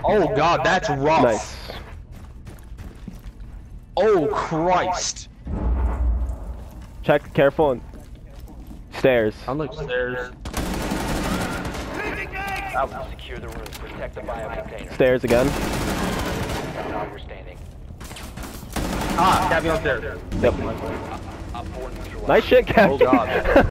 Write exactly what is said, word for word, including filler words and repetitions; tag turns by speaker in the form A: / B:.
A: Oh god, that's rough.
B: Nice.
A: Oh Christ.
B: Check, careful, and stairs.
A: I'm upstairs.
C: Secure the room. Protect the bio container.
B: Stairs again.
C: Operator standing.
A: Ah, got me upstairs.
B: Yep.
C: Op four neutralized.
B: Nice shit, Captain.
A: Oh god.